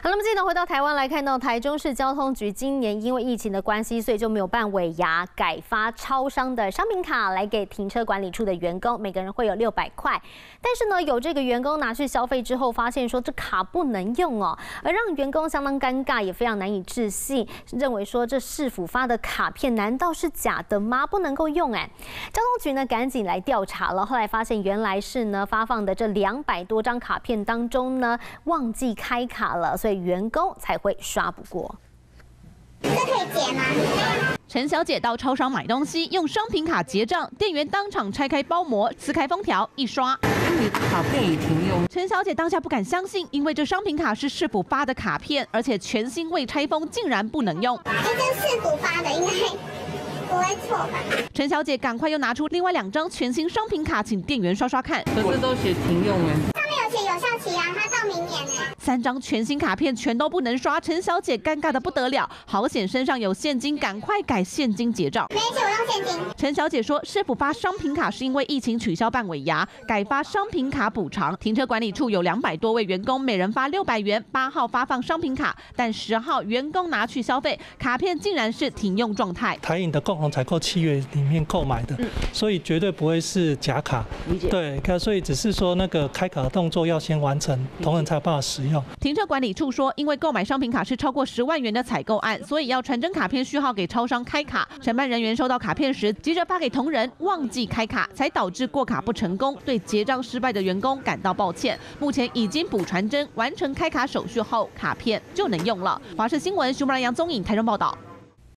好，那么记得回到台湾来看到台中市交通局今年因为疫情的关系，所以就没有办尾牙，改发超商的商品卡来给停车管理处的员工，每个人会有600块。但是呢，有这个员工拿去消费之后，发现说这卡不能用哦，而让员工相当尴尬，也非常难以置信，认为说这市府发的卡片难道是假的吗？不能够用哎。交通局呢赶紧来调查了，后来发现原来是呢发放的这200多张卡片当中呢忘记开卡了，所以员工才会刷不过。 这可以结吗？ 陈小姐到超商买东西，用商品卡结账，店员当场拆开包膜，撕开封条，一刷， 你卡片已停用。 陈小姐当下不敢相信，因为这商品卡是市府发的卡片，而且全新未拆封，竟然不能用。 这市府发的，应该不会错吧？ 陈小姐赶快又拿出另外2张全新商品卡，请店员刷刷看。 可是都写停用哎。 上面有写有效期啊，它到明年哎。 3张全新卡片全都不能刷，陈小姐尴尬的不得了，好险身上有现金，赶快改现金结账。 没事，我用现金。 陈小姐说，市府发商品卡是因为疫情取消办尾牙，改发商品卡补偿。停车管理处有200多位员工，每人发600元。8号发放商品卡，但10号员工拿去消费，卡片竟然是停用状态。 台银的共同采购契约里面购买的，所以绝对不会是假卡。 理解。 对，所以只是说那个开卡的动作要先完成，同仁才有办法使用。 停车管理处说，因为购买商品卡是超过10万元的采购案，所以要传真卡片序号给超商开卡。承办人员收到卡片时，急着发给同仁，忘记开卡，才导致过卡不成功。对结账失败的员工感到抱歉。目前已经补传真，完成开卡手续后，卡片就能用了。华视新闻徐木兰、杨宗颖台中报道。